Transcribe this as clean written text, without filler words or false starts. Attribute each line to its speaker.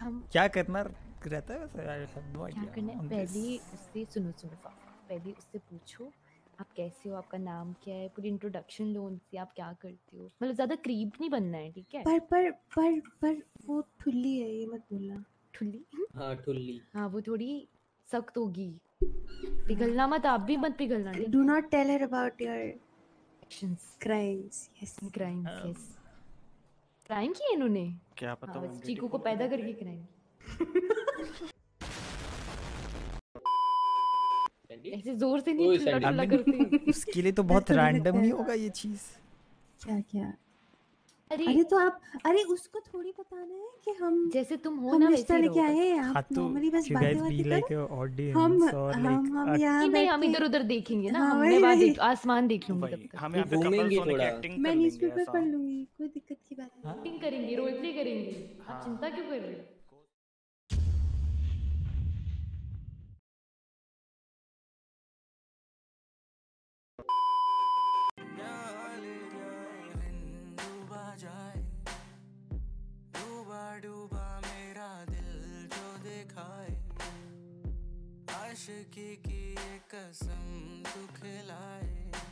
Speaker 1: हम
Speaker 2: क्या करना रहता है वैसे? आई हैव नो
Speaker 1: क्या करना है,
Speaker 2: आइडिया।
Speaker 1: पहले उससे सुनो पहले उससे पूछो आप कैसे हो, आपका नाम क्या है, पूरी इंट्रोडक्शन लो उनसे, आप क्या करते हो, मतलब ज्यादा क्रीप नहीं बनना है, ठीक है?
Speaker 3: पर वो ठुल्ली है, ये मत बोलना।
Speaker 1: ठुल्ली?
Speaker 4: हाँ ठुल्ली।
Speaker 1: हाँ वो थोड़ी सख्त होगी, पिघलना मत, आप भी मत पिघलना, ठीक
Speaker 3: डू
Speaker 1: है?
Speaker 3: Not tell her about your
Speaker 1: actions,
Speaker 3: crimes. Yes
Speaker 1: crimes, yes. Crime किए इन्होंने?
Speaker 5: क्या पता
Speaker 1: हाँ,
Speaker 5: वो
Speaker 1: बस चीकू को पैदा करके क्राइम। ऐसे जोर से नहीं ठुल्ला ठुल्ला करते।
Speaker 2: उसके लिए तो बहुत रैंडम नहीं होगा ये चीज?
Speaker 3: क्या?
Speaker 1: अरे
Speaker 3: तो आप, अरे उसको थोड़ी बताना है कि हम
Speaker 1: जैसे तुम हो
Speaker 3: हम
Speaker 1: ना
Speaker 3: रिश्ता
Speaker 1: वैसे ही
Speaker 3: लेके
Speaker 1: रहो
Speaker 3: आए
Speaker 1: बस।
Speaker 3: हैं। आप नॉर्मली बस
Speaker 2: you guys
Speaker 3: बातें
Speaker 2: be
Speaker 3: करो।
Speaker 2: like a audience or like
Speaker 3: हम यहाँ
Speaker 1: नहीं हम
Speaker 3: बैठ
Speaker 1: इधर
Speaker 3: के
Speaker 1: उधर देखेंगे ना,
Speaker 3: हाँ,
Speaker 1: हम
Speaker 3: वही,
Speaker 1: मैं बात
Speaker 3: वही।
Speaker 1: देख आसमान देख लूंगी तब
Speaker 5: भाई
Speaker 1: तक।
Speaker 5: हम यहाँ पे
Speaker 4: घूमेंगे
Speaker 5: कपल्स होने की
Speaker 4: थोड़ा।
Speaker 5: एक्टिंग कर
Speaker 3: मैं
Speaker 5: लेंगे
Speaker 3: न्यूज़पेपर
Speaker 5: ऐसा।
Speaker 3: पढ़ लूंगी, कोई दिक्कत की बात नहीं।
Speaker 1: एक्टिंग करेंगे, रोल प्ले करेंगे, आप चिंता क्यों कर रहे हो?
Speaker 6: डूबा मेरा दिल जो दिखाए, आशिकी की ये कसम तू खिलाए।